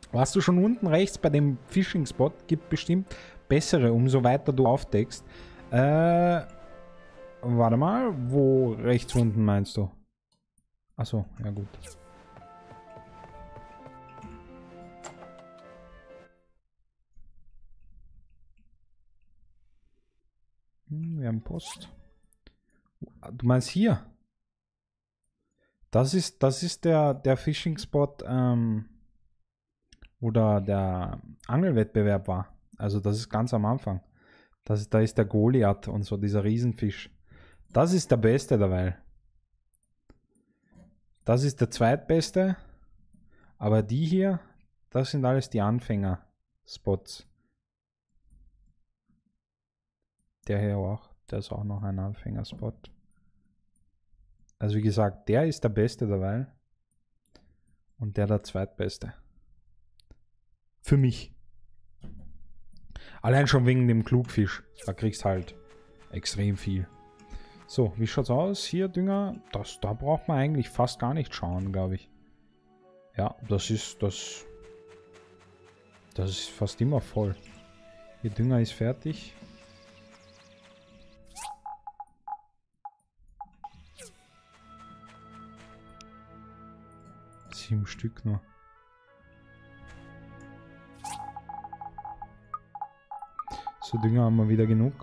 Warst du schon unten rechts bei dem Fishing Spot? Gibt bestimmt bessere, umso weiter du aufdeckst. Warte mal, wo rechts unten meinst du? Achso, ja gut. Wir haben Post. Du meinst hier? Das ist der Fishing Spot, wo der Angelwettbewerb war. Also das ist ganz am Anfang. Da ist der Goliath und so, dieser Riesenfisch. Das ist der beste dabei. Das ist der zweitbeste. Aber die hier, das sind alles die Anfänger-Spots. Der hier auch. Der ist auch noch ein Anfängerspot. Also wie gesagt, der ist der beste dabei. Und der zweitbeste. Für mich. Allein schon wegen dem Klugfisch. Da kriegst halt extrem viel. So, wie schaut's aus? Hier Dünger. Da braucht man eigentlich fast gar nicht schauen, glaube ich. Ja, das ist fast immer voll. Hier Dünger ist fertig. Sieben Stück nur. So, Dünger haben wir wieder genug.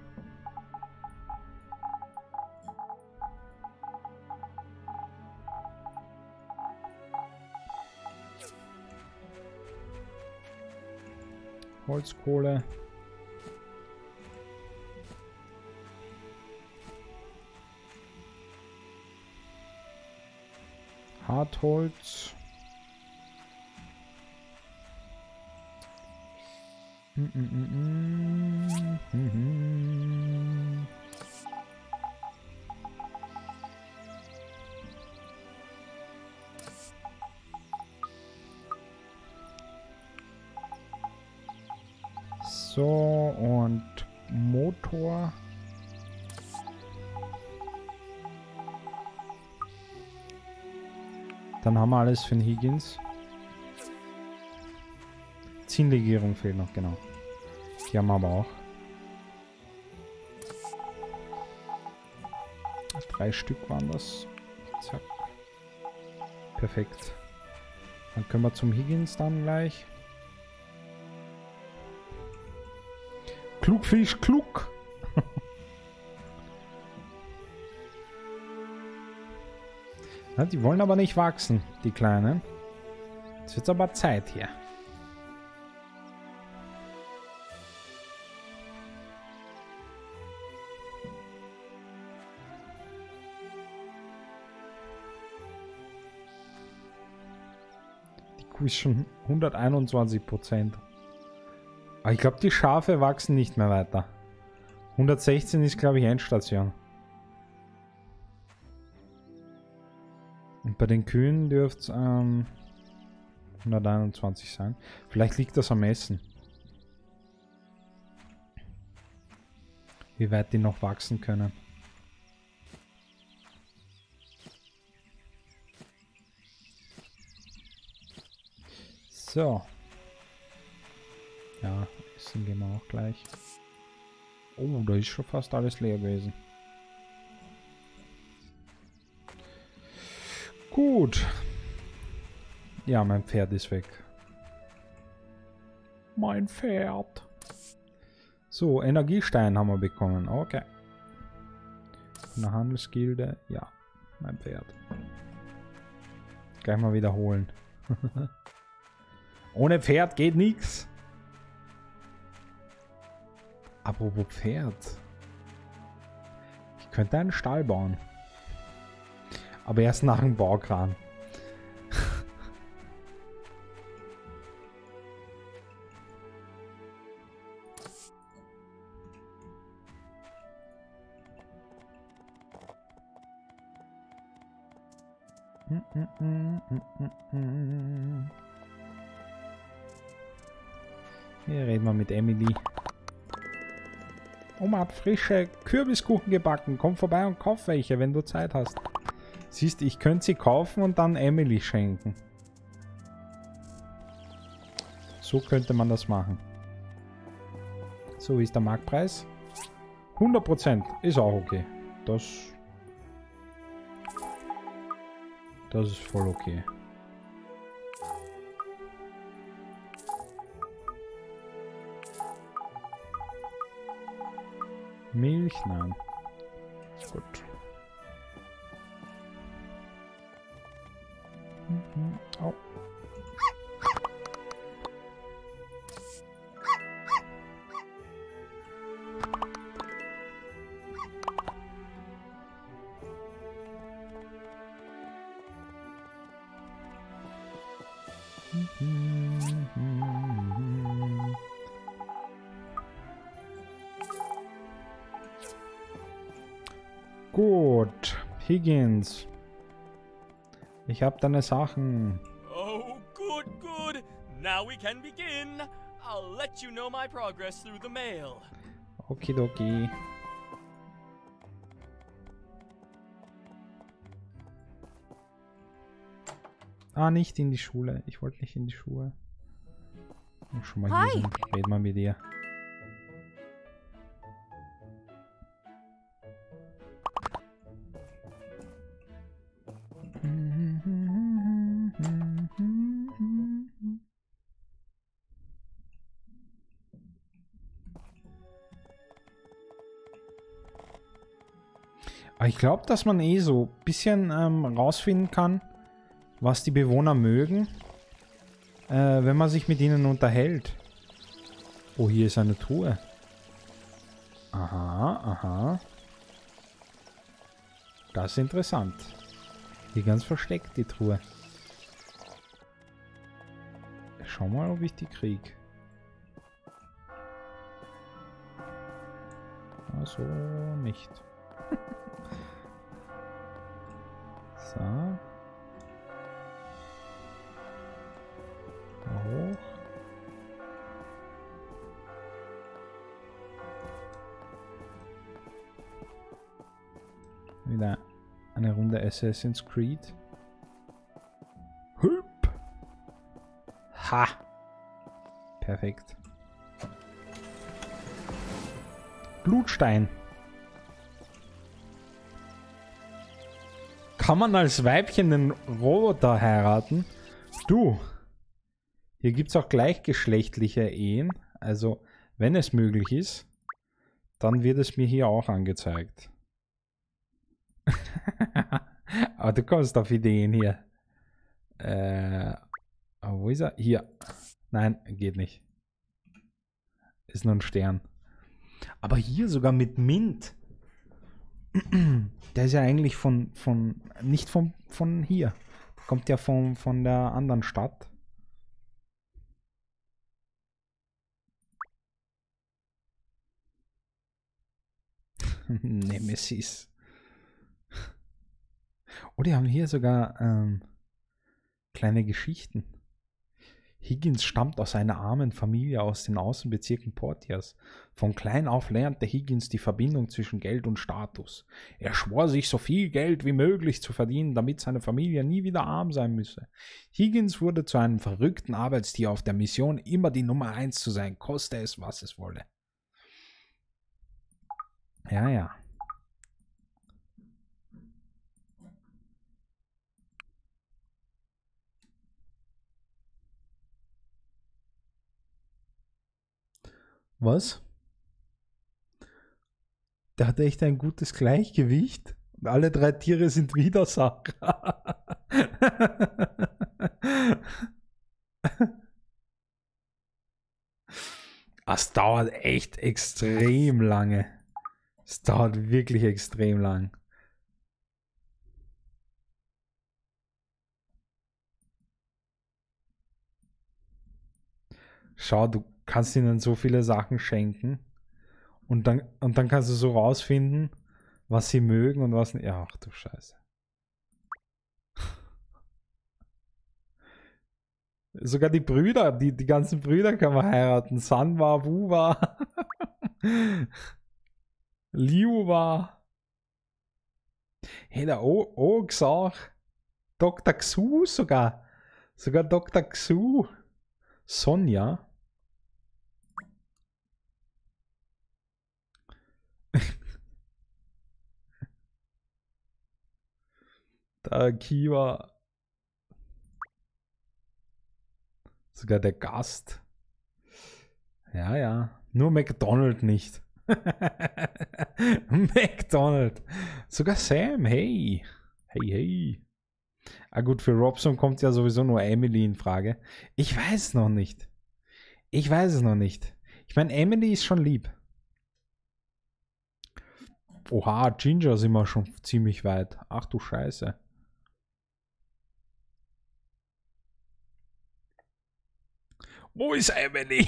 Holzkohle. Hartholz. So, und Motor. Dann haben wir alles für den Higgins. Ziellegierung fehlt noch, genau. Die haben wir aber auch. 3 Stück waren das. Zack. Perfekt. Dann können wir zum Higgins dann gleich. Klugfisch, klug! Ja, die wollen aber nicht wachsen, die Kleinen. Jetzt wird's aber Zeit hier. Die Kuh ist schon 121%. Aber ich glaube, die Schafe wachsen nicht mehr weiter. 116 ist, glaube ich, Endstation. Und bei den Kühen dürfte es 121 sein. Vielleicht liegt das am Essen. Wie weit die noch wachsen können. So. Ja, essen gehen wir auch gleich. Oh, da ist schon fast alles leer gewesen. Gut. Ja, mein Pferd ist weg. Mein Pferd. So, Energiestein haben wir bekommen. Okay. Von der Handelsgilde. Ja, mein Pferd. Gleich mal wiederholen. Ohne Pferd geht nichts. Apropos Pferd. Ich könnte einen Stall bauen. Aber erst nach dem Baukran. Hier reden wir mit Emily. Oma hat frische Kürbiskuchen gebacken. Komm vorbei und kauf welche, wenn du Zeit hast. Siehst, ich könnte sie kaufen und dann Emily schenken. So könnte man das machen. So, wie ist der Marktpreis? 100% ist auch okay. Das ist voll okay. Milch? Nein. Gut. Oh. Gut, Higgins. Ich hab deine Sachen. Oh, good, good. Now we can begin. I'll let you know my progress through the mail. Okidoki. Ah, nicht in die Schule. Ich wollte nicht in die Schule. Und schon mal hier sind, reden wir mit dir. Aber ich glaube, dass man eh so ein bisschen rausfinden kann, was die Bewohner mögen, wenn man sich mit ihnen unterhält. Oh, hier ist eine Truhe. Aha, aha. Das ist interessant. Hier ganz versteckt, die Truhe. Schau mal, ob ich die krieg. Also nicht. So. Da hoch. Wieder eine Runde Assassin's Creed. Hüp. Ha. Perfekt. Blutstein. Kann man als Weibchen den Roboter heiraten? Du. Hier gibt es auch gleichgeschlechtliche Ehen. Also, wenn es möglich ist, dann wird es mir hier auch angezeigt. Aber du kommst auf Ideen hier. Wo ist er? Hier. Nein, geht nicht. Ist nur ein Stern. Aber hier sogar mit Mint. Der ist ja eigentlich nicht von hier. Kommt ja von der anderen Stadt. Nemesis. Oh, die haben hier sogar kleine Geschichten. Higgins stammt aus einer armen Familie aus den Außenbezirken Portias. Von klein auf lernte Higgins die Verbindung zwischen Geld und Status. Er schwor sich, so viel Geld wie möglich zu verdienen, damit seine Familie nie wieder arm sein müsse. Higgins wurde zu einem verrückten Arbeitstier auf der Mission, immer die Nummer 1 zu sein, koste es, was es wolle. Ja, ja. Was? Der hat echt ein gutes Gleichgewicht. Und alle 3 Tiere sind Widersacher. Es dauert echt extrem lange. Es dauert wirklich extrem lang. Schau, du kannst ihnen so viele Sachen schenken und dann kannst du so rausfinden, was sie mögen und was nicht. Ja, ach du Scheiße. Sogar die Brüder, die ganzen Brüder kann man heiraten. Sanwa, Wuwa, Liuwa. Hey, der Ox auch. Dr. Xu sogar. Sogar Dr. Xu. Sonja. Der Kiwa. Sogar der Gast. Ja, ja. Nur McDonald nicht. McDonald. Sogar Sam. Hey. Hey, hey. Ah gut, für Robson kommt ja sowieso nur Emily in Frage. Ich weiß es noch nicht. Ich weiß es noch nicht. Ich meine, Emily ist schon lieb. Oha, Ginger sind wir schon ziemlich weit. Ach du Scheiße. Wo ist Emily?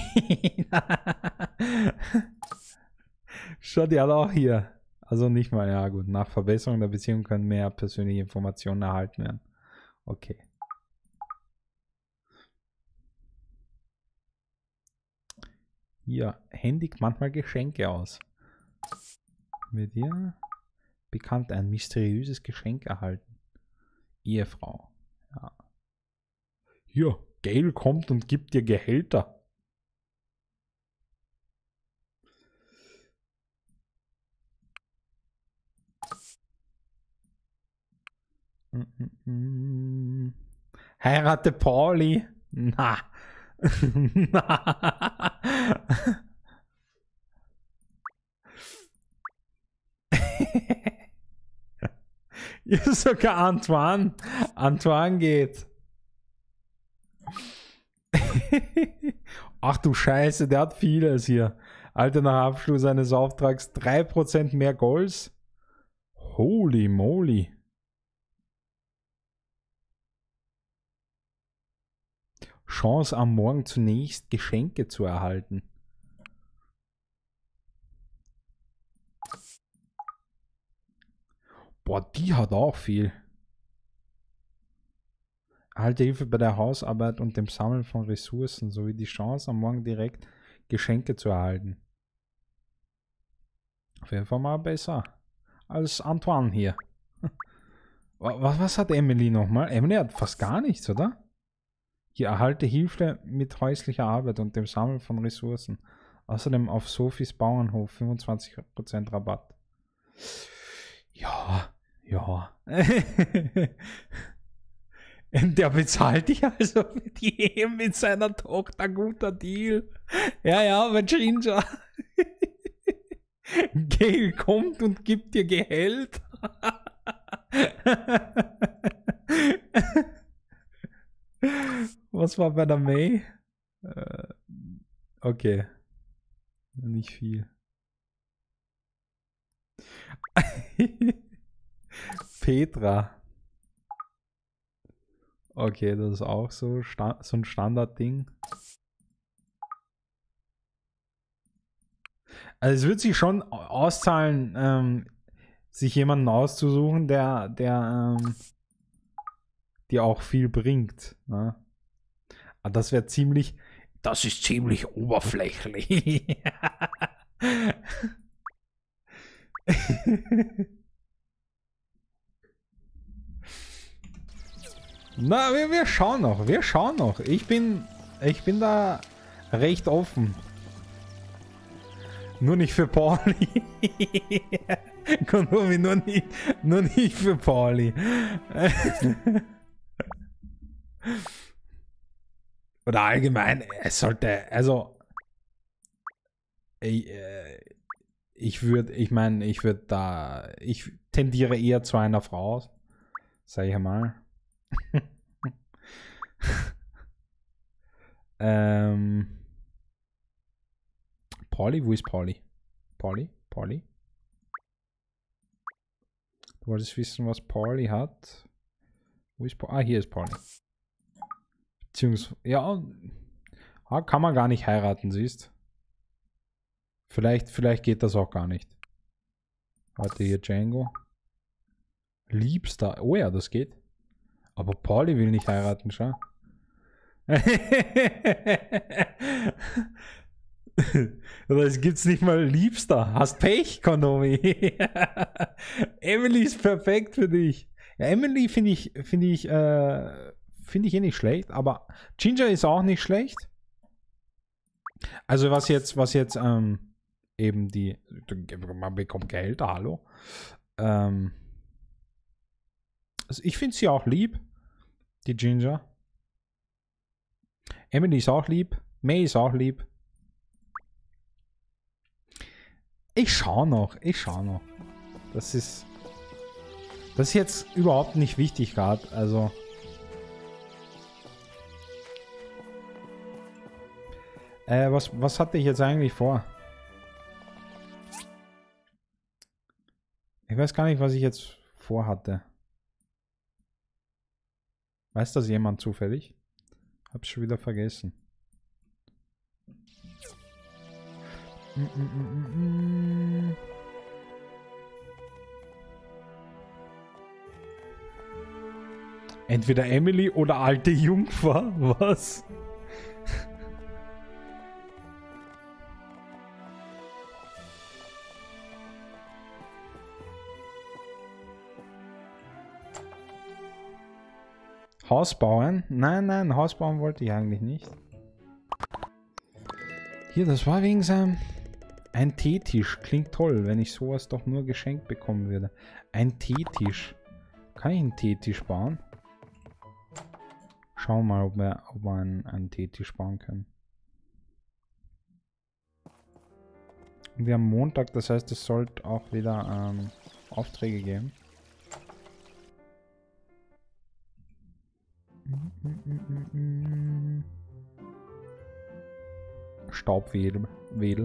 Schau, die hat auch hier. Also nicht mal, ja gut. Nach Verbesserung der Beziehung können mehr persönliche Informationen erhalten werden. Okay. Hier händigt manchmal Geschenke aus. Mit ihr bekannt ein mysteriöses Geschenk erhalten. Ehefrau. Ja. Hier, Gail kommt und gibt dir Gehälter. Heirate Pauli. Na. Na. Sogar Antoine. Antoine geht. Ach du Scheiße, der hat vieles hier. Alter, nach Abschluss eines Auftrags 3% mehr Golds. Holy moly. Chance am Morgen zunächst Geschenke zu erhalten. Boah, die hat auch viel. Erhalte Hilfe bei der Hausarbeit und dem Sammeln von Ressourcen sowie die Chance, am Morgen direkt Geschenke zu erhalten. Auf jeden Fall mal besser als Antoine hier. Was hat Emily nochmal? Emily hat fast gar nichts, oder? Hier erhalte Hilfe mit häuslicher Arbeit und dem Sammeln von Ressourcen. Außerdem auf Sophies Bauernhof 25% Rabatt. Ja, ja. Der bezahlt dich also für die Ehe mit seiner Tochter. Guter Deal. Ja, ja, aber Ginger. Gail kommt und gibt dir Gehalt. Was war bei der May? Okay. Nicht viel. Petra. Okay, das ist auch so, so ein Standardding. Also es wird sich schon auszahlen, sich jemanden auszusuchen, der dir auch viel bringt. Ne? Aber das wäre ziemlich, das ist ziemlich oberflächlich. Na, wir schauen noch, wir schauen noch. Ich bin da recht offen. Nur nicht für Pauli. Kondomi, nur nicht für Pauli. Oder allgemein, es sollte, also ich tendiere eher zu einer Frau, sag ich mal. Pauli, wo ist Pauli? Pauli? Du wolltest wissen, was Pauli hat. Wo ist Pauli? Ah, hier ist Pauli. Beziehungsweise, ja, kann man gar nicht heiraten, siehst. Vielleicht geht das auch gar nicht. Warte, hier Django. Liebster. Oh ja, das geht. Aber Pauli will nicht heiraten, schau. Das gibt's nicht mal Liebster. Hast Pech, Kondomi. Emily ist perfekt für dich. Ja, Emily finde ich eh nicht schlecht, aber Ginger ist auch nicht schlecht. Also was jetzt eben man bekommt Geld, hallo. Also ich finde sie auch lieb, die Ginger. Emily ist auch lieb, May ist auch lieb. Ich schau noch. Das ist jetzt überhaupt nicht wichtig gerade, also. Was hatte ich jetzt eigentlich vor? Ich weiß gar nicht, was ich jetzt vorhatte. Weiß das jemand zufällig? Hab's schon wieder vergessen. Entweder Emily oder alte Jungfer. Was? Haus bauen? Nein, Haus bauen wollte ich eigentlich nicht. Hier, das war wegen seinem... Ein Teetisch. Klingt toll, wenn ich sowas doch nur geschenkt bekommen würde. Ein Teetisch. Kann ich einen Teetisch bauen? Schauen wir mal, ob wir einen Teetisch bauen können. Und wir haben Montag, das heißt, es sollte auch wieder Aufträge geben. Staubwedel.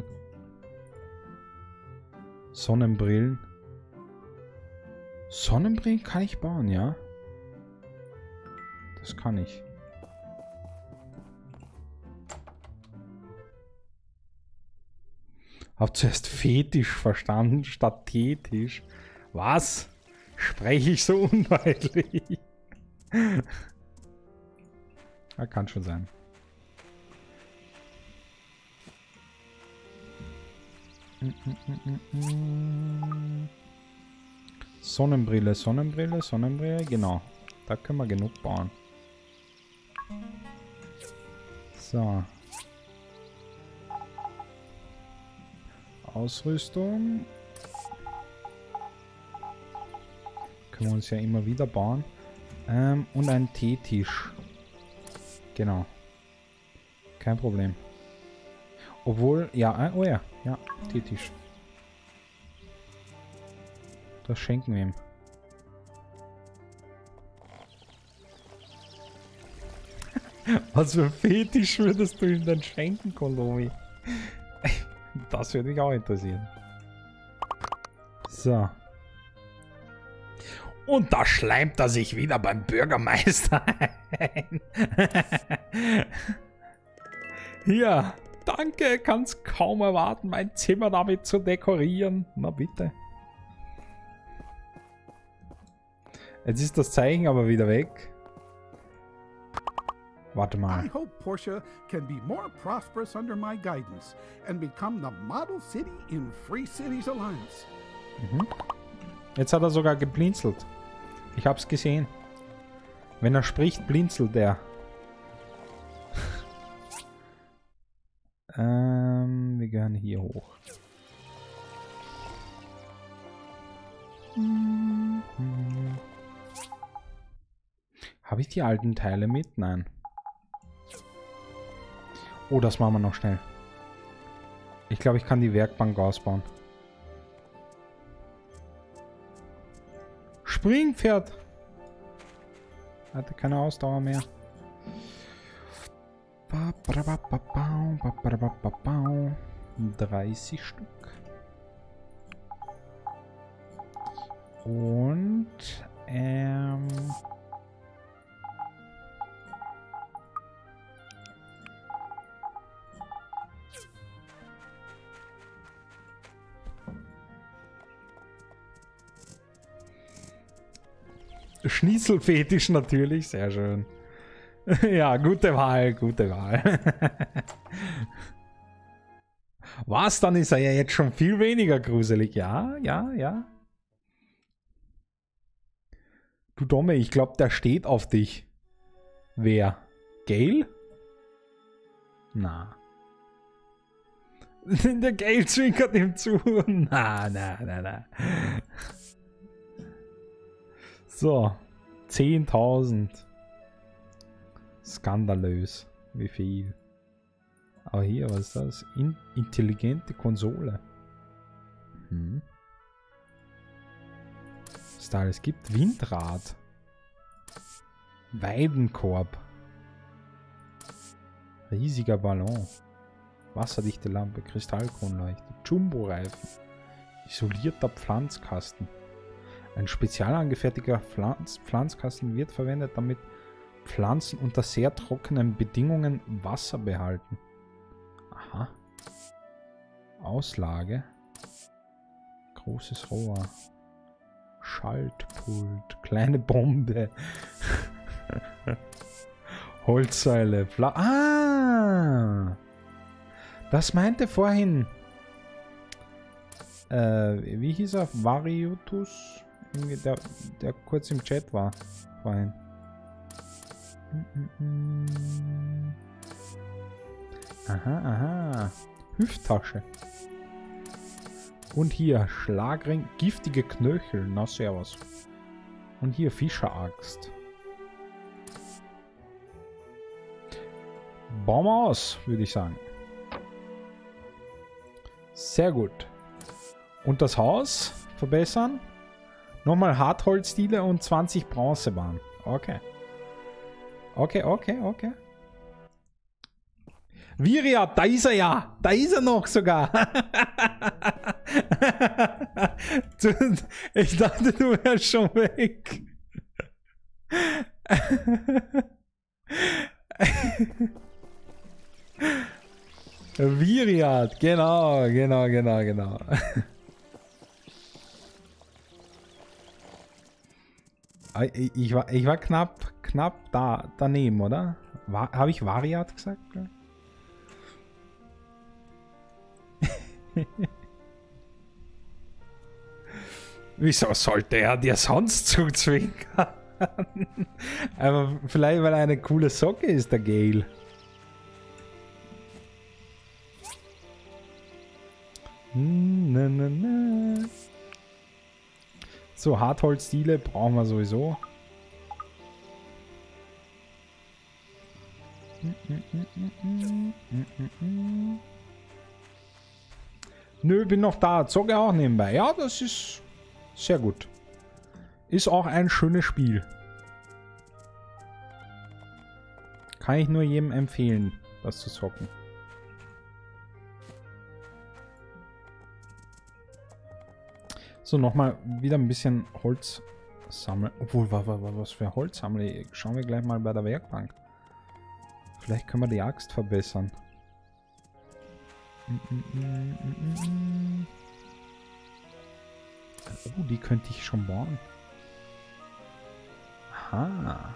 Sonnenbrillen. Sonnenbrillen kann ich bauen, ja? Das kann ich. Hab zuerst Fetisch verstanden statt Tetisch. Was? Spreche ich so undeutlich? Ja, kann schon sein. Sonnenbrille, genau. Da können wir genug bauen. So. Ausrüstung. Können wir uns ja immer wieder bauen. Und ein Teetisch. Genau. Kein Problem. Obwohl, ja, oh ja, Teetisch. Das schenken wir ihm. Was für ein Fetisch würdest du ihm denn schenken, Kolomi? Das würde mich auch interessieren. So. Und da schleimt er sich wieder beim Bürgermeister ein. Ja, danke, kann's kaum erwarten, mein Zimmer damit zu dekorieren. Na bitte. Jetzt ist das Zeichen aber wieder weg. Warte mal. I hope Portia can be more prosperous under my guidance and become the model city in Free Cities Alliance. Mhm. Jetzt hat er sogar geblinzelt. Ich hab's gesehen. Wenn er spricht, blinzelt er. Wir gehen hier hoch. Habe ich die alten Teile mit? Nein. Oh, das machen wir noch schnell. Ich glaube, ich kann die Werkbank ausbauen. Springpferd! Hatte keine Ausdauer mehr. 30 Stück. Und Schnitzelfetisch natürlich, sehr schön. Ja, gute Wahl, gute Wahl. Was, dann ist er ja jetzt schon viel weniger gruselig. Ja, ja, ja. Du Domme, ich glaube, der steht auf dich. Wer? Gale? Na. Der Gale zwinkert ihm zu. Na. So. 10.000. Skandalös. Wie viel? Aber hier, was ist das? Intelligente Konsole. Was da alles gibt? Windrad. Weidenkorb. Riesiger Ballon. Wasserdichte Lampe. Kristallkronleuchte. Jumbo-Reifen. Isolierter Pflanzkasten. Ein spezial angefertigter Pflanzkasten wird verwendet, damit Pflanzen unter sehr trockenen Bedingungen Wasser behalten. Aha. Auslage. Großes Rohr. Schaltpult. Kleine Bombe. Holzsäule. Das meinte vorhin. Wie hieß er? Variutus? Der kurz im Chat war. Vorhin. Aha. Hüfttasche. Und hier Schlagring, giftige Knöchel. Na servus. Und hier Fischeraxt. Bauen wir aus, würde ich sagen. Sehr gut. Und das Haus verbessern. Nochmal Hartholzdiele und 20 Bronzebahnen. Okay. Okay. Viria, da ist er ja. Da ist er noch sogar. Ich dachte, du wärst schon weg. Viriat, genau. Ich war knapp daneben, oder? Habe ich Variat gesagt? Wieso sollte er dir sonst zuzwinkern? Aber vielleicht, weil er eine coole Socke ist, der Gale. So, Hartholzdiele brauchen wir sowieso. Nö, bin noch da. Zocke auch nebenbei. Ja, das ist sehr gut. Ist auch ein schönes Spiel. Kann ich nur jedem empfehlen, das zu zocken. So, nochmal wieder ein bisschen Holz sammeln. Obwohl, was für Holz sammle ich? Schauen wir gleich mal bei der Werkbank. Vielleicht können wir die Axt verbessern. Oh, die könnte ich schon bauen. Aha.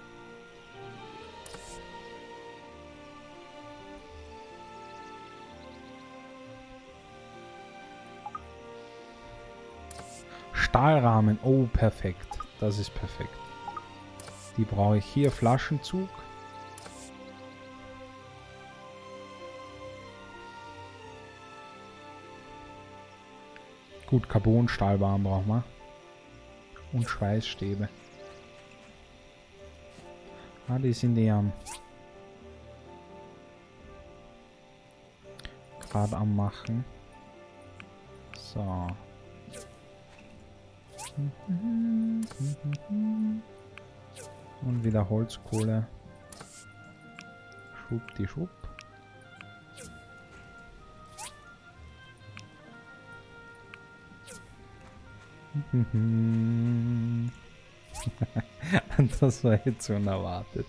Stahlrahmen. Oh, perfekt. Das ist perfekt. Die brauche ich hier. Flaschenzug. Gut, Carbon-Stahlbahn brauchen wir. Und Schweißstäbe. Ah, die sind ja gerade am Machen. So. Und wieder Holzkohle. Schwuppdiwupp. Das war jetzt unerwartet.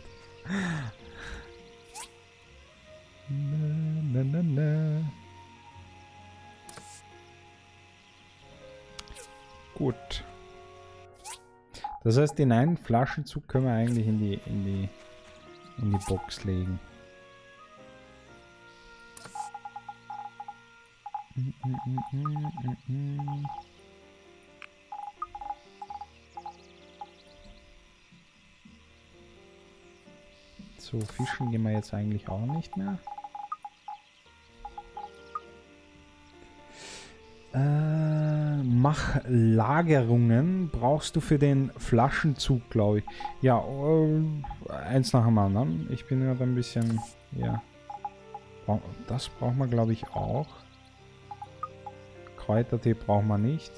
Gut. Das heißt, den einen Flaschenzug können wir eigentlich in die Box legen. So, fischen gehen wir jetzt eigentlich auch nicht mehr. Mach Lagerungen brauchst du für den Flaschenzug, glaube ich. Ja, eins nach dem anderen. Ich bin gerade ein bisschen... Ja. Das braucht man, glaube ich, auch. Kräutertee braucht man nicht.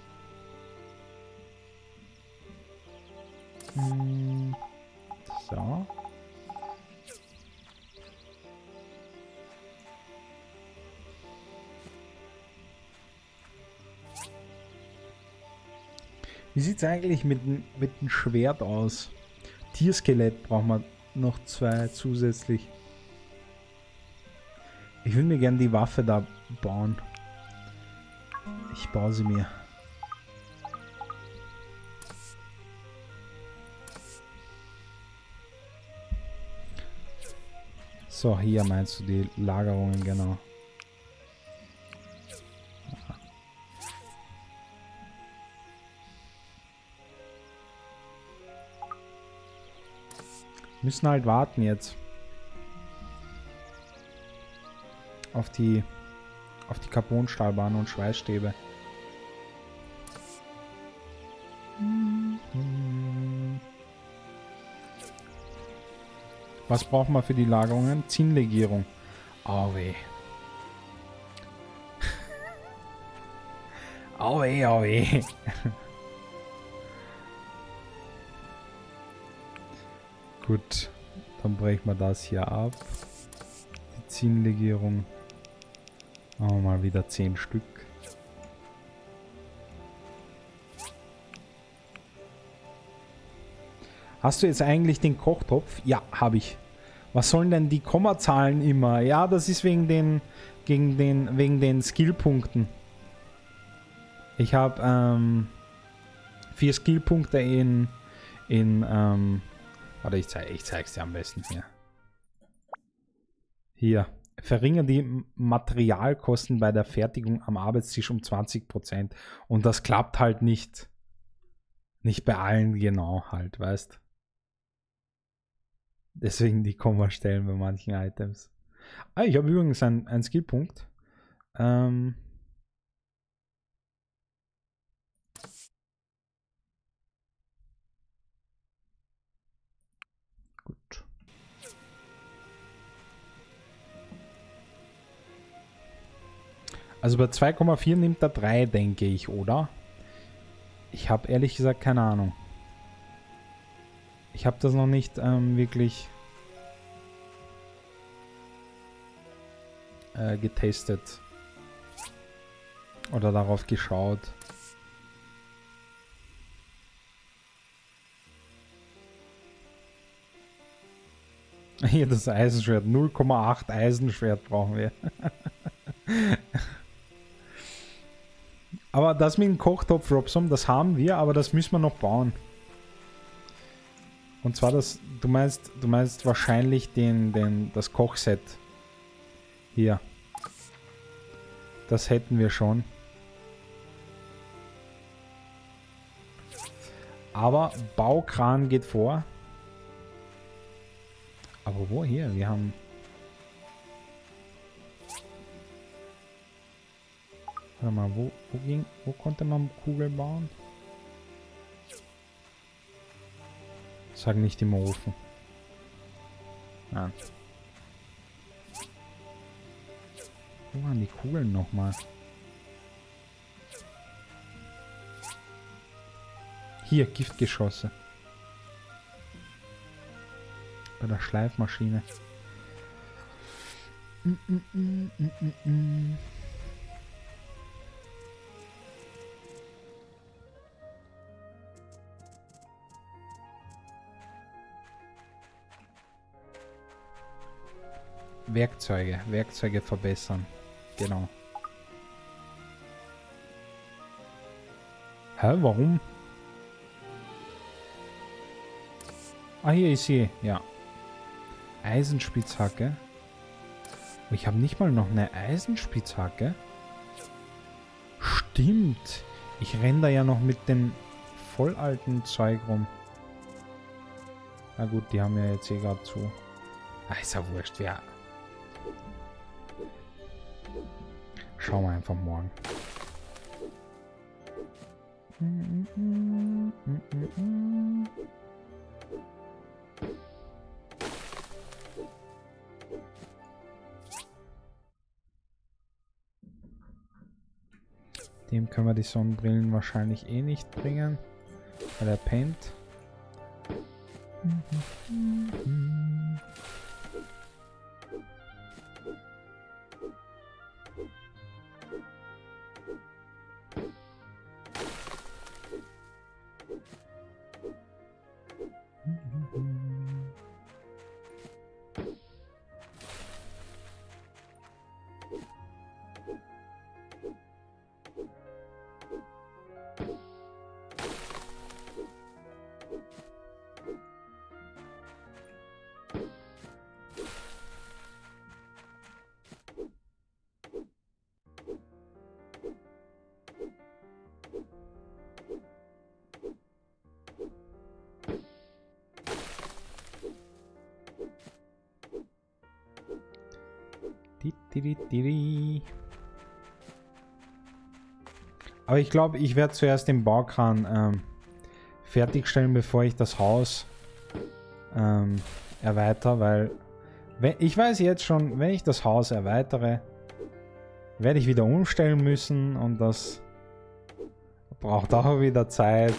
So. Wie sieht es eigentlich mit dem Schwert aus? Tierskelett brauchen wir noch 2 zusätzlich. Ich will mir gerne die Waffe da bauen. Ich baue sie mir. So, hier meinst du die Lagerungen, genau. Müssen halt warten jetzt. Auf die Carbonstahlbahn und Schweißstäbe. Was braucht man für die Lagerungen? Zinnlegierung. Oh weh. Oh weh, oh weh. Gut, dann brechen wir das hier ab. Die Zinnlegierung. Machen wir mal wieder 10 Stück. Hast du jetzt eigentlich den Kochtopf? Ja, habe ich. Was sollen denn die Kommazahlen immer? Ja, das ist wegen den Skillpunkten. Ich habe 4 Skillpunkte warte, ich zeig's dir am besten hier. Hier. Verringern die Materialkosten bei der Fertigung am Arbeitstisch um 20%. Und das klappt halt nicht. Nicht bei allen genau halt, weißt. Deswegen die Kommastellen bei manchen Items. Ah, ich habe übrigens einen Skillpunkt. Gut. Also bei 2,4 nimmt er 3, denke ich, oder? Ich habe ehrlich gesagt keine Ahnung. Ich habe das noch nicht wirklich getestet. Oder darauf geschaut. Hier das Eisenschwert. 0,8 Eisenschwert brauchen wir. Aber das mit dem Kochtopf, Robson, das haben wir, aber das müssen wir noch bauen. Und zwar das, du meinst wahrscheinlich das Kochset. Hier. Das hätten wir schon. Aber Baukran geht vor. Aber wo hier? Wir haben... Warte mal, wo konnte man Kugeln bauen? Sag nicht im Ofen. Nein. Wo waren die Kugeln nochmal? Hier, Giftgeschosse. Bei der Schleifmaschine. Werkzeuge verbessern. Genau. Hä, warum? Ah, hier ist sie. Ja. Eisenspitzhacke. Ich habe nicht mal noch eine Eisenspitzhacke. Stimmt. Ich renne da ja noch mit dem vollalten Zeug rum. Na gut, die haben ja jetzt eh gerade zu. Ach, ist ja wurscht, ja. Schauen wir einfach morgen. Dem können wir die Sonnenbrillen wahrscheinlich eh nicht bringen, weil er pennt. Aber ich glaube, ich werde zuerst den Baukran fertigstellen, bevor ich das Haus erweitere, weil ich weiß jetzt schon, wenn ich das Haus erweitere, werde ich wieder umstellen müssen und das braucht auch wieder Zeit.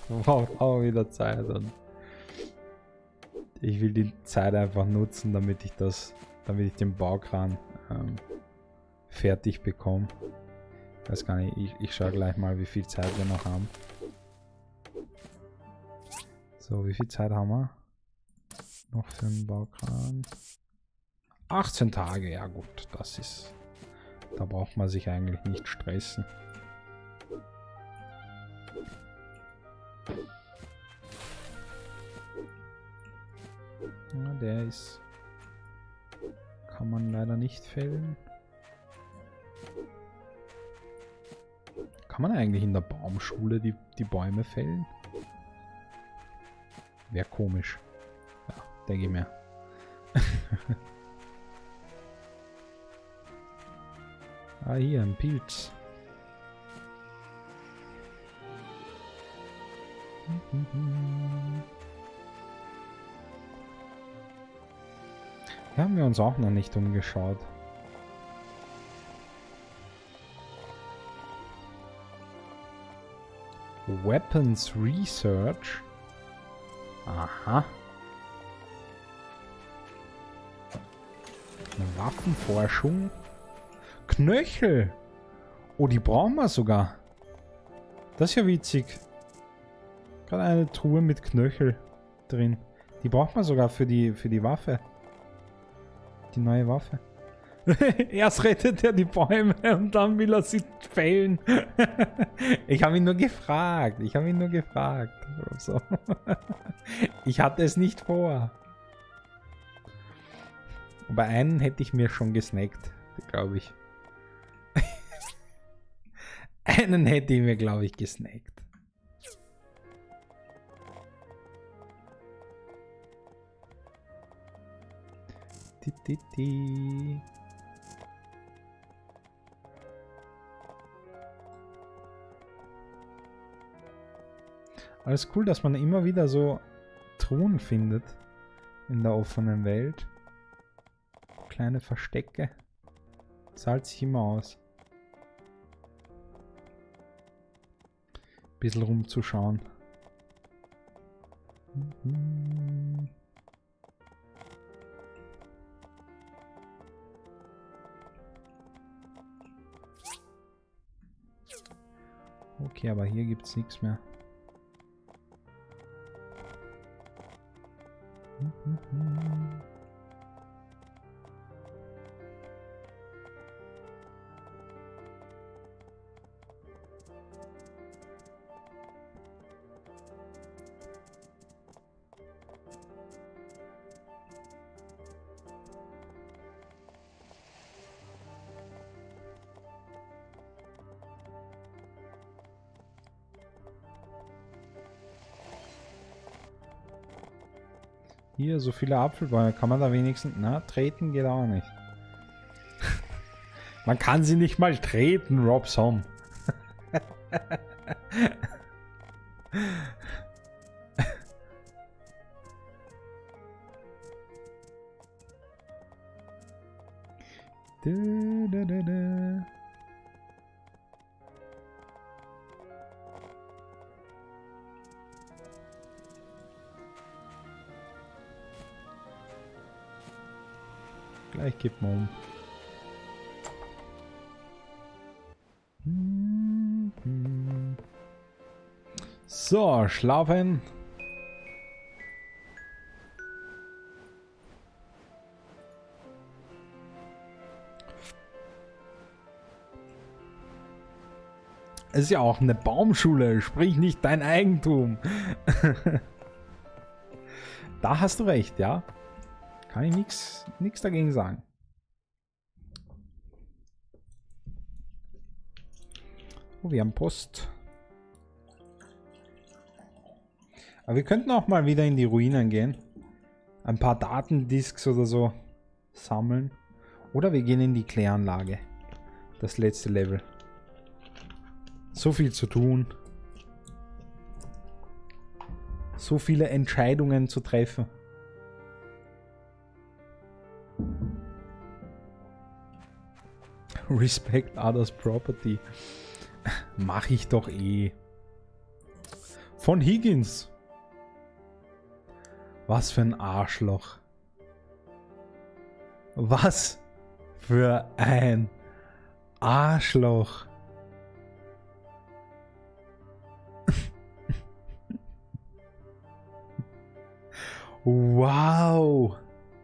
Und ich will die Zeit einfach nutzen, damit ich den Baukran fertig bekomme. Ich weiß gar nicht, ich schaue gleich mal, wie viel Zeit wir noch haben. So, wie viel Zeit haben wir? Noch für den Baukran? 18 Tage, ja gut, das ist... Da braucht man sich eigentlich nicht stressen. Ja, der ist... Kann man leider nicht fällen. Kann man eigentlich in der Baumschule die Bäume fällen? Wäre komisch. Ja, denke ich mir. Ah, hier, ein Pilz. Hier haben wir uns auch noch nicht umgeschaut. Weapons Research. Aha. Eine Waffenforschung. Knöchel. Oh, die brauchen wir sogar. Das ist ja witzig. Gerade eine Truhe mit Knöchel drin. Die braucht man sogar für die Waffe. Die neue Waffe. Erst rettet er die Bäume und dann will er sie fällen. Ich habe ihn nur gefragt. So. Ich hatte es nicht vor. Aber einen hätte ich mir schon gesnackt, glaube ich. Einen hätte ich mir, glaube ich, gesnackt. Alles cool, dass man immer wieder so Truhen findet in der offenen Welt. Kleine Verstecke. Zahlt sich immer aus. Bisschen rumzuschauen. Okay, aber hier gibt es nichts mehr. Hier, so viele Apfelbäume. Kann man da wenigstens... Na, treten geht auch nicht. Man kann sie nicht mal treten, Robson. Gleich geht man um. So, schlafen. Es ist ja auch eine Baumschule, sprich nicht dein Eigentum. Da hast du recht, ja. Kann ich nichts dagegen sagen. Oh, wir haben Post. Aber wir könnten auch mal wieder in die Ruinen gehen. Ein paar Datendisks oder so sammeln. Oder wir gehen in die Kläranlage. Das letzte Level. So viel zu tun. So viele Entscheidungen zu treffen. Respect others property. Mach ich doch eh. Von Higgins. Was für ein Arschloch. Was für ein Arschloch. Wow.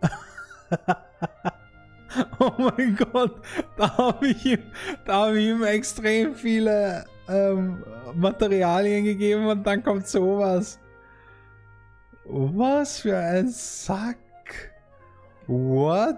Oh mein Gott, da habe ich ihm extrem viele Materialien gegeben und dann kommt sowas. Was für ein Sack. What?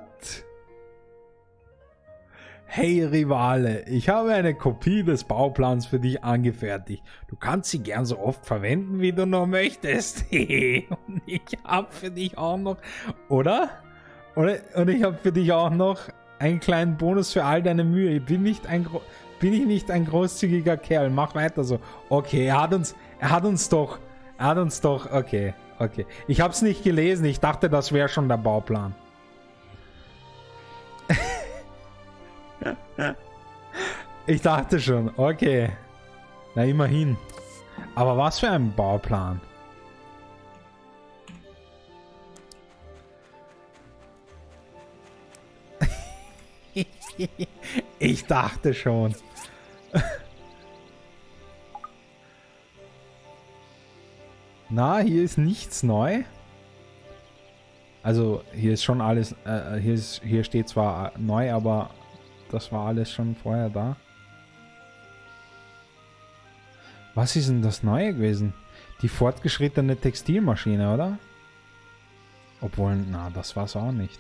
Hey Rivale, ich habe eine Kopie des Bauplans für dich angefertigt. Du kannst sie gern so oft verwenden, wie du nur möchtest. Und ich habe für dich auch noch, oder? Und ich habe für dich auch noch einen kleinen Bonus für all deine Mühe. Bin ich nicht ein großzügiger Kerl? Mach weiter so. Okay, er hat uns doch, okay. Ich habe es nicht gelesen, ich dachte, das wäre schon der Bauplan. Ich dachte schon, okay. Na immerhin. Aber was für ein Bauplan? Ich dachte schon. Na, hier ist nichts neu. Also hier ist schon alles, hier steht zwar neu, aber das war alles schon vorher da. Was ist denn das Neue gewesen? Die fortgeschrittene Textilmaschine, oder? Obwohl, na, das war's auch nicht.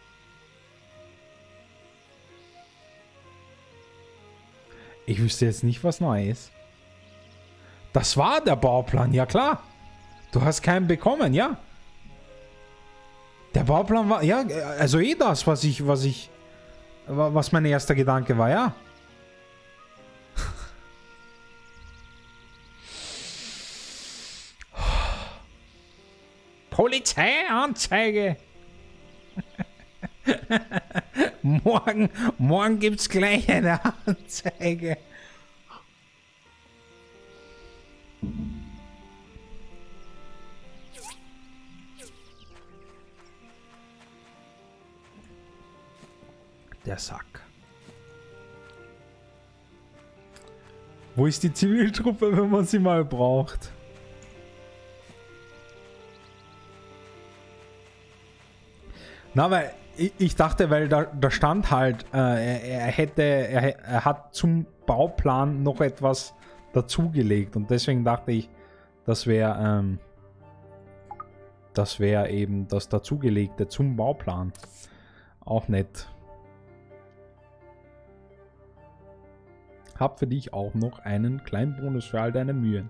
Ich wüsste jetzt nicht, was neu ist. Das war der Bauplan, ja klar. Du hast keinen bekommen, ja. Der Bauplan war, ja, also eh das, was mein erster Gedanke war, ja. Polizeianzeige. Morgen gibt's gleich eine Anzeige. Der Sack. Wo ist die Ziviltruppe, wenn man sie mal braucht? Na, weil ich dachte, weil da stand halt, er hat zum Bauplan noch etwas dazugelegt und deswegen dachte ich, das wäre eben das dazugelegte zum Bauplan. Auch nett. Hab für dich auch noch einen kleinen Bonus für all deine Mühen.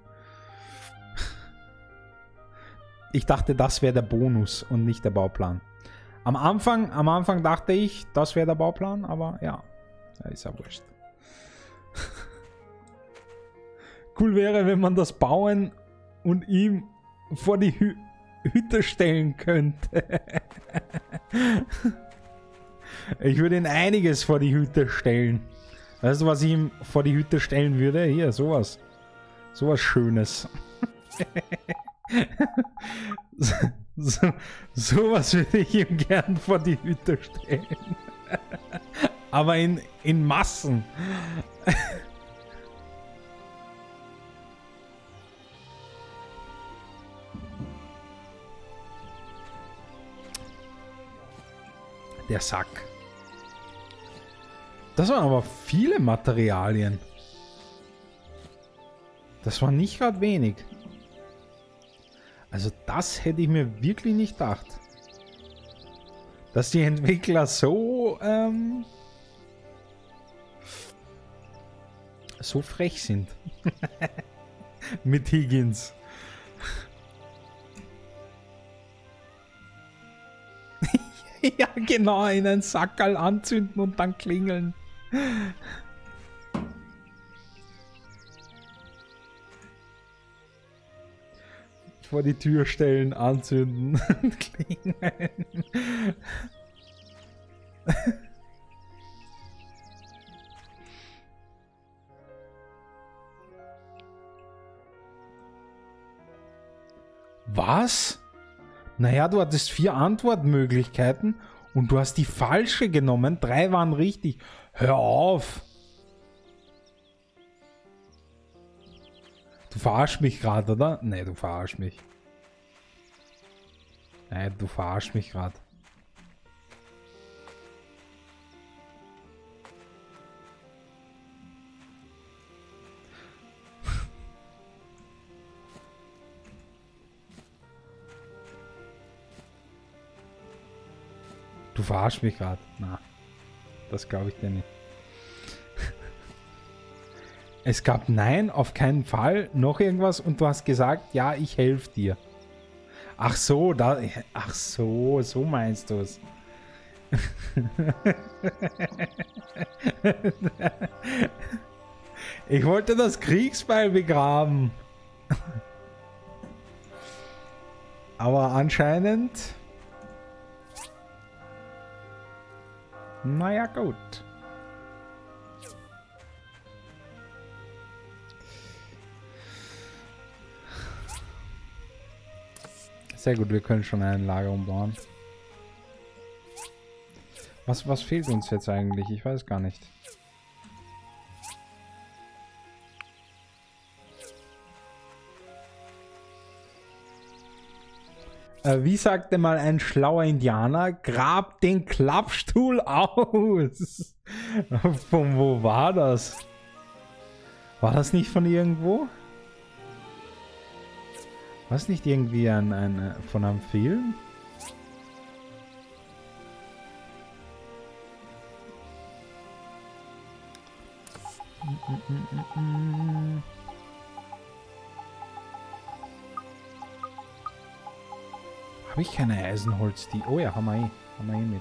Ich dachte, das wäre der Bonus und nicht der Bauplan. Am Anfang dachte ich, das wäre der Bauplan, aber ja, ist ja wurscht. Cool wäre, wenn man das Bauen und ihm vor die Hütte stellen könnte. Ich würde ihn einiges vor die Hütte stellen. Weißt du, was ich ihm vor die Hütte stellen würde? Hier, sowas. Sowas Schönes. Sowas würde ich ihm gern vor die Hütte stellen. Aber in Massen. Der Sack. Das waren aber viele Materialien. Das war nicht gerade wenig. Also das hätte ich mir wirklich nicht gedacht. Dass die Entwickler so so frech sind. Mit Higgins. Ja, genau, in einen Sackerl anzünden und dann klingeln. Vor die Tür stellen, anzünden und klingeln. Was? Naja, du hattest 4 Antwortmöglichkeiten und du hast die falsche genommen. 3 waren richtig. Hör auf! Du verarschst mich gerade, oder? Nee, du verarschst mich. Nee, du verarschst mich gerade. Du verarschst mich gerade. Na, das glaube ich dir nicht. Es gab Nein, auf keinen Fall, noch irgendwas und du hast gesagt, ja, ich helfe dir. Ach so, ach so, so meinst du es. Ich wollte das Kriegsbeil begraben. Aber anscheinend... Naja, gut. Sehr gut, wir können schon ein Lager umbauen. Was fehlt uns jetzt eigentlich? Ich weiß gar nicht. Wie sagte mal ein schlauer Indianer, grab den Klappstuhl aus. Von wo war das? War das nicht von irgendwo? War es nicht irgendwie von einem Film? Habe ich keine Eisenholz? Oh ja, haben wir eh mit.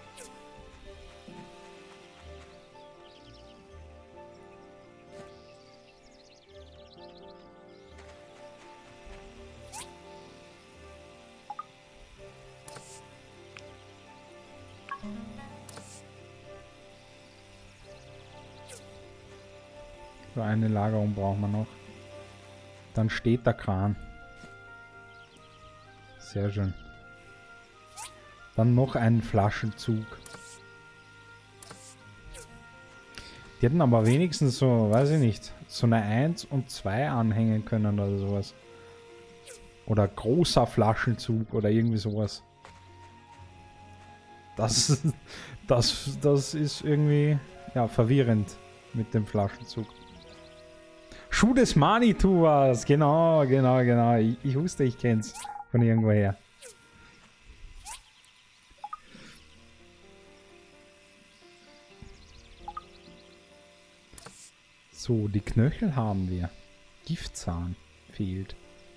So eine Lagerung brauchen wir noch. Dann steht der Kran. Sehr schön. Dann noch einen Flaschenzug. Die hätten aber wenigstens so, weiß ich nicht, so eine 1 und 2 anhängen können oder sowas. Oder großer Flaschenzug oder irgendwie sowas. Das ist irgendwie, ja, verwirrend mit dem Flaschenzug. Schuh des Manitubers, genau. Ich wusste, ich kenn's von irgendwo her. So, die Knöchel haben wir. Giftzahn fehlt.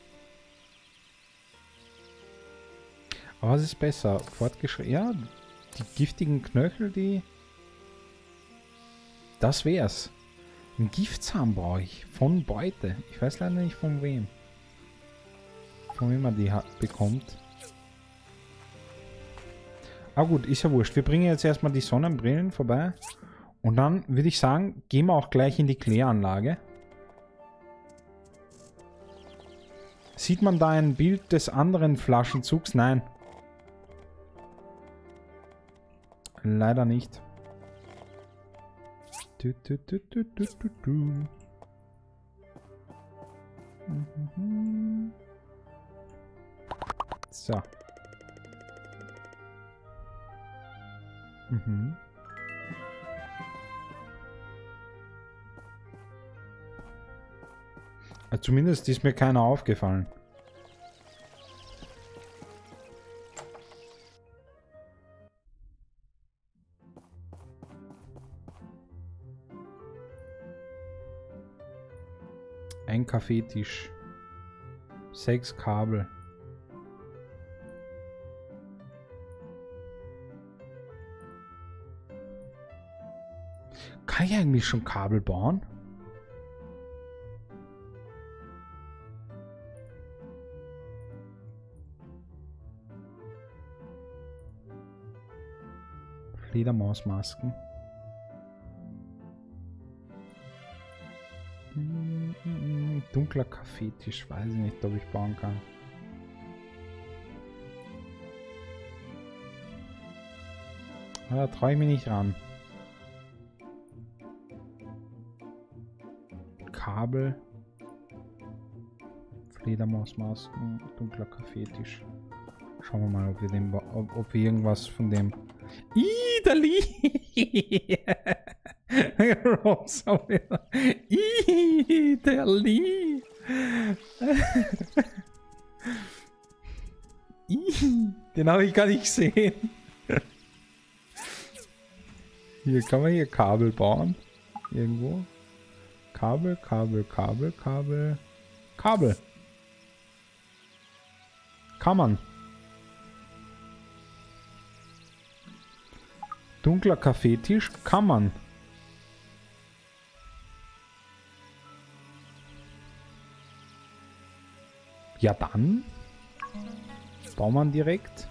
Aber was ist besser? Fortgeschritten. Ja, die giftigen Knöchel, das wär's. Ein Giftzahn brauche ich. Von Beute. Ich weiß leider nicht von wem. Wo immer die bekommt. Ah gut, ist ja wurscht. Wir bringen jetzt erstmal die Sonnenbrillen vorbei. Und dann würde ich sagen, gehen wir auch gleich in die Kläranlage. Sieht man da ein Bild des anderen Flaschenzugs? Nein. Leider nicht. So. Zumindest ist mir keiner aufgefallen. Ein Kaffeetisch. 6 Kabel. Kann ich eigentlich schon Kabel bauen? Fledermausmasken. Dunkler Kaffeetisch. Weiß ich nicht, ob ich bauen kann. Da traue ich mich nicht ran. Kabel. Fledermausmasken. Dunkler Kaffeetisch. Schauen wir mal, ob wir, ob wir irgendwas von dem... Idali! Idali! Den habe ich gar nicht gesehen. Hier kann man hier Kabel bauen. Irgendwo. Kabel. Kann man. Dunkler Kaffeetisch kann man. Ja dann. Bauen wir direkt.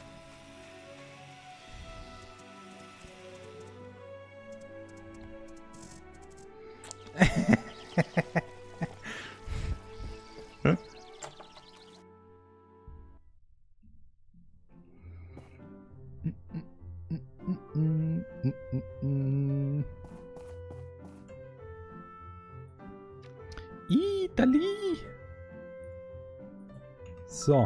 Idali. So.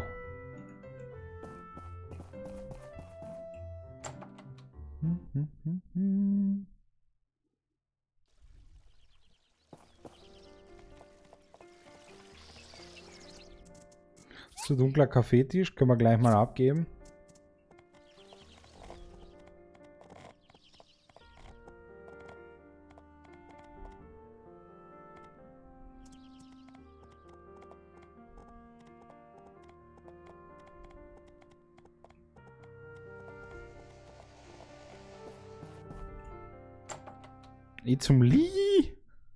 So, dunkler Kaffeetisch können wir gleich mal abgeben. Zum Lee.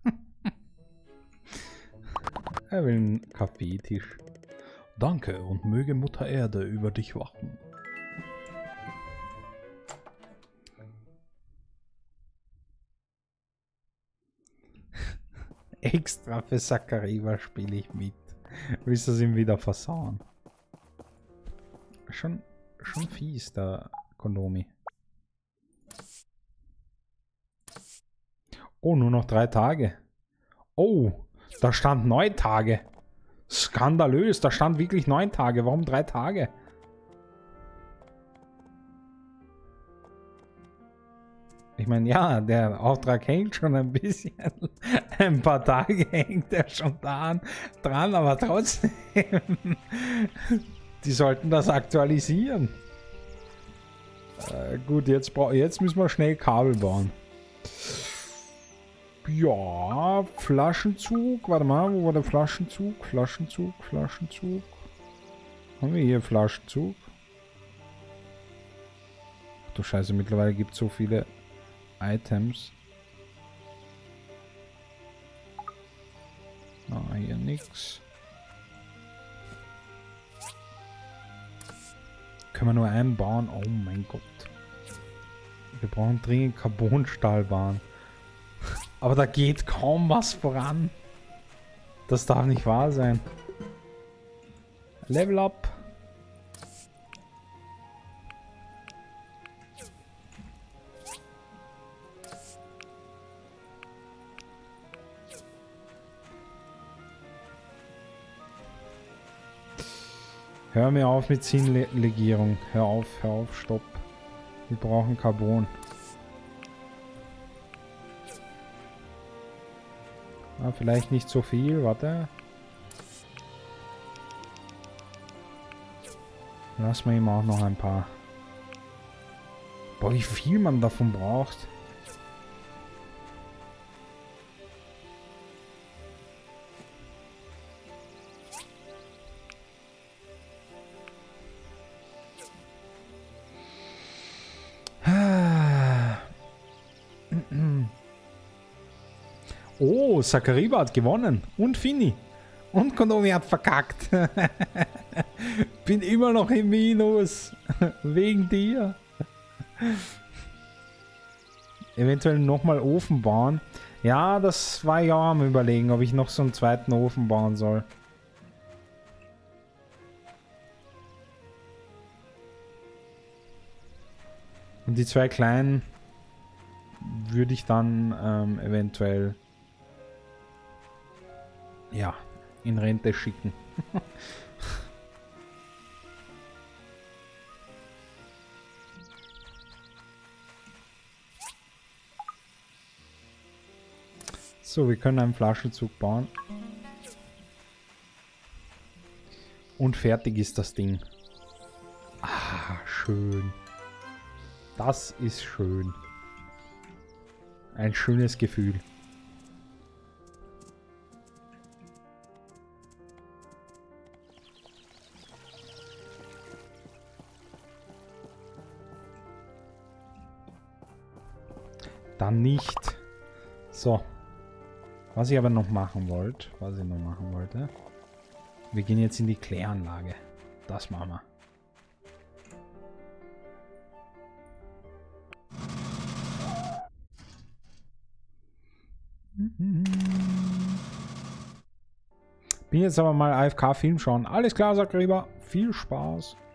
Er will einen Kaffeetisch. Danke und möge Mutter Erde über dich wachen. Extra für Sakariva spiele ich mit. Willst du ihm wieder versauen? Schon fies, der Kondomi. Oh, nur noch 3 Tage. Oh, da stand 9 Tage. Skandalös, da stand wirklich 9 Tage. Warum 3 Tage? Ich meine, ja, der Auftrag hängt schon ein bisschen. Ein paar Tage hängt er schon dran, aber trotzdem. Die sollten das aktualisieren. Gut, jetzt müssen wir schnell Kabel bauen. Ja, Flaschenzug. Warte mal, wo war der Flaschenzug? Flaschenzug. Haben wir hier Flaschenzug? Ach du Scheiße, mittlerweile gibt es so viele Items. Ah, hier nix. können wir nur einen bauen. Oh mein Gott. Wir brauchen dringend Carbonstahlbahn. Aber da geht kaum was voran. Das darf nicht wahr sein. Level up. Hör mir auf mit Ziellegierung. Hör auf, stopp. Wir brauchen Carbon. Ah, vielleicht nicht so viel, warte. Lassen wir ihm auch noch ein paar. Boah, wie viel man davon braucht. Oh, Sakariba hat gewonnen. Und Fini. Und Konami hat verkackt. Bin immer noch im Minus. Wegen dir. Eventuell nochmal Ofen bauen. Ja, das war ich auch am Überlegen, ob ich noch so einen zweiten Ofen bauen soll. Und die zwei kleinen würde ich dann eventuell ja, in Rente schicken. So, wir können einen Flaschenzug bauen. Und fertig ist das Ding. Ah, schön. Das ist schön. Ein schönes Gefühl. Dann nicht. So. Was ich aber noch machen wollte, wir gehen jetzt in die Kläranlage. Das machen wir. Bin jetzt aber mal AFK-Film schauen. Alles klar, Sakariba. Viel Spaß.